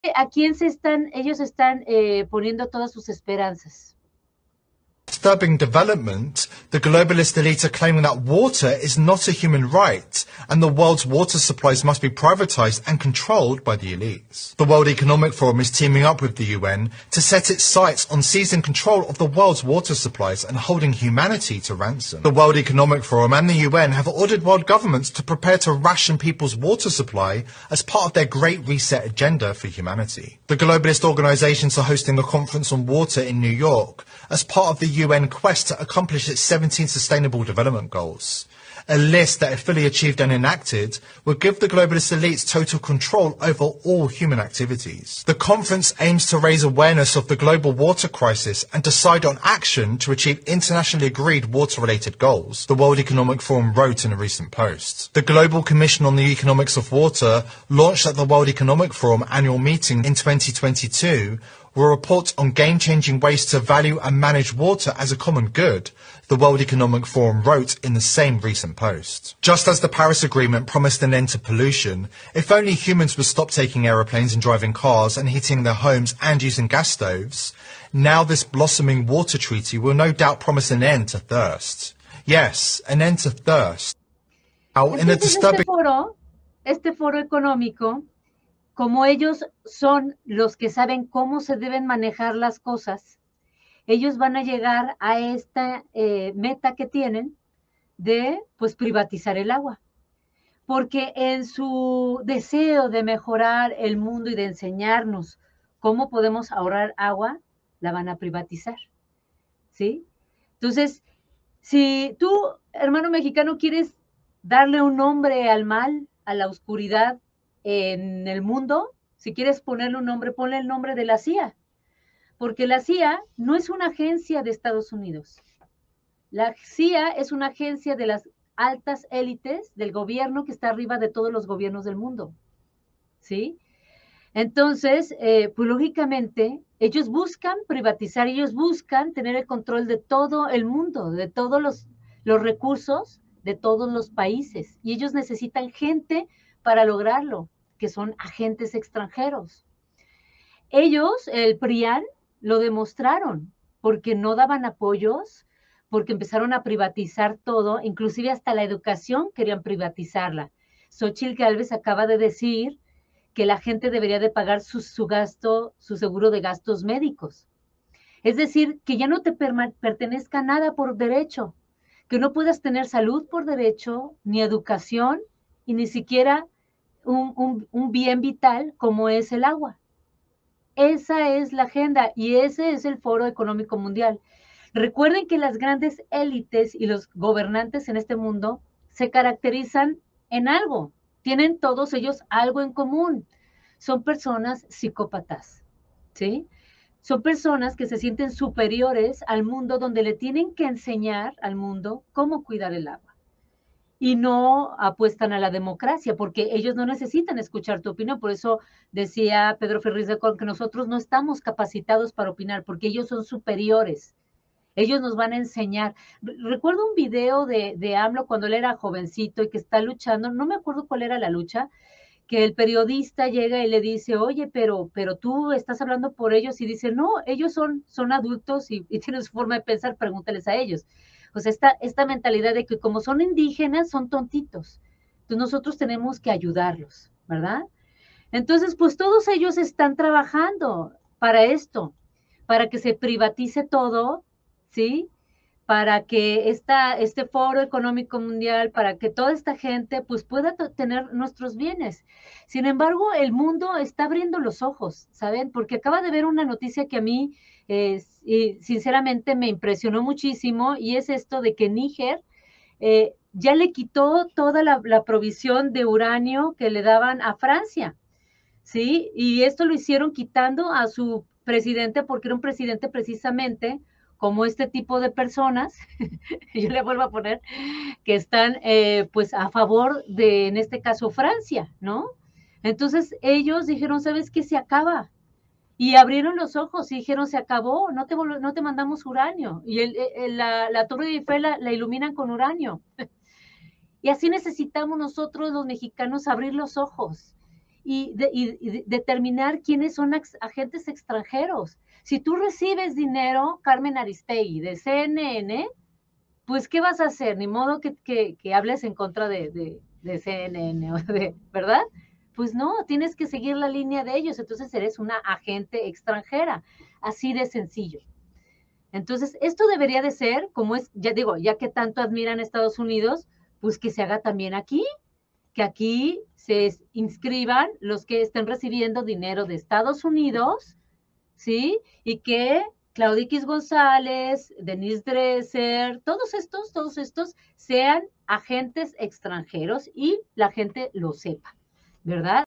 ¿A quién ellos están poniendo todas sus esperanzas? Disturbing development, the globalist elite are claiming that water is not a human right and the world's water supplies must be privatized and controlled by the elites. The World Economic Forum is teaming up with the UN to set its sights on seizing control of the world's water supplies and holding humanity to ransom. The World Economic Forum and the UN have ordered world governments to prepare to ration people's water supply as part of their Great Reset agenda for humanity. The globalist organizations are hosting a conference on water in New York as part of the UN quest to accomplish its 17 Sustainable Development Goals. A list that, if fully achieved and enacted, would give the globalist elites total control over all human activities. The conference aims to raise awareness of the global water crisis and decide on action to achieve internationally agreed water-related goals, the World Economic Forum wrote in a recent post. The Global Commission on the Economics of Water, launched at the World Economic Forum annual meeting in 2022, will report on game-changing ways to value and manage water as a common good, the World Economic Forum wrote in the same recent post. Just as the Paris Agreement promised an end to pollution, if only humans would stop taking aeroplanes and driving cars and heating their homes and using gas stoves, now this blossoming water treaty will no doubt promise an end to thirst. Yes, an end to thirst. Now, in a Entonces, disturbing este foro económico, como ellos son los que saben cómo se deben manejar las cosas, ellos van a llegar a esta meta que tienen de, pues, privatizar el agua. Porque en su deseo de mejorar el mundo y de enseñarnos cómo podemos ahorrar agua, la van a privatizar, ¿sí? Entonces, si tú, hermano mexicano, quieres darle un nombre al mal, a la oscuridad en el mundo, si quieres ponerle un nombre, ponle el nombre de la CIA, porque la CIA no es una agencia de Estados Unidos. La CIA es una agencia de las altas élites del gobierno que está arriba de todos los gobiernos del mundo, ¿sí? Entonces, pues lógicamente, ellos buscan privatizar, ellos buscan tener el control de todo el mundo, de todos los recursos de todos los países, y ellos necesitan gente para lograrlo, que son agentes extranjeros. Ellos, el PRIAN, lo demostraron, porque no daban apoyos, porque empezaron a privatizar todo, inclusive hasta la educación querían privatizarla. Xochitl Gálvez acaba de decir que la gente debería de pagar su gasto, su seguro de gastos médicos. Es decir, que ya no te pertenezca nada por derecho, que no puedas tener salud por derecho, ni educación, y ni siquiera un bien vital como es el agua. Esa es la agenda y ese es el Foro Económico Mundial. Recuerden que las grandes élites y los gobernantes en este mundo se caracterizan en algo, tienen todos ellos algo en común. Son personas psicópatas, ¿sí? Son personas que se sienten superiores al mundo, donde le tienen que enseñar al mundo cómo cuidar el agua. Y no apuestan a la democracia, porque ellos no necesitan escuchar tu opinión. Por eso decía Pedro Ferriz de Con que nosotros no estamos capacitados para opinar, porque ellos son superiores. Ellos nos van a enseñar. Recuerdo un video de AMLO cuando él era jovencito y que está luchando, no me acuerdo cuál era la lucha, que el periodista llega y le dice, oye, pero tú estás hablando por ellos, y dice, no, ellos son adultos y tienen su forma de pensar, pregúntales a ellos. O sea, esta mentalidad de que como son indígenas, son tontitos. Entonces nosotros tenemos que ayudarlos, ¿verdad? Entonces, pues todos ellos están trabajando para esto, para que se privatice todo, ¿sí? Para que este foro económico mundial, para que toda esta gente pues pueda tener nuestros bienes. Sin embargo, el mundo está abriendo los ojos, ¿saben? Porque acaba de ver una noticia que a mí y sinceramente me impresionó muchísimo, y es esto de que Níger ya le quitó toda la provisión de uranio que le daban a Francia, ¿sí? Y esto lo hicieron quitando a su presidente, porque era un presidente precisamente como este tipo de personas, yo le vuelvo a poner, que están pues a favor de, en este caso, Francia, ¿no? Entonces ellos dijeron, ¿sabes qué? Se acaba. Y abrieron los ojos y dijeron, se acabó, no te mandamos uranio. Y la Torre de Eiffel la iluminan con uranio. Y así necesitamos nosotros los mexicanos abrir los ojos y determinar quiénes son agentes extranjeros. Si tú recibes dinero, Carmen Aristegui, de CNN, pues, ¿qué vas a hacer? Ni modo que hables en contra de CNN, ¿verdad? Pues no, tienes que seguir la línea de ellos, entonces eres una agente extranjera, así de sencillo. Entonces, esto debería de ser, como es, ya digo, ya que tanto admiran a Estados Unidos, pues que se haga también aquí, que aquí se inscriban los que estén recibiendo dinero de Estados Unidos, ¿sí? Y que Claudia X González, Denise Dresser, todos estos sean agentes extranjeros y la gente lo sepa, ¿verdad?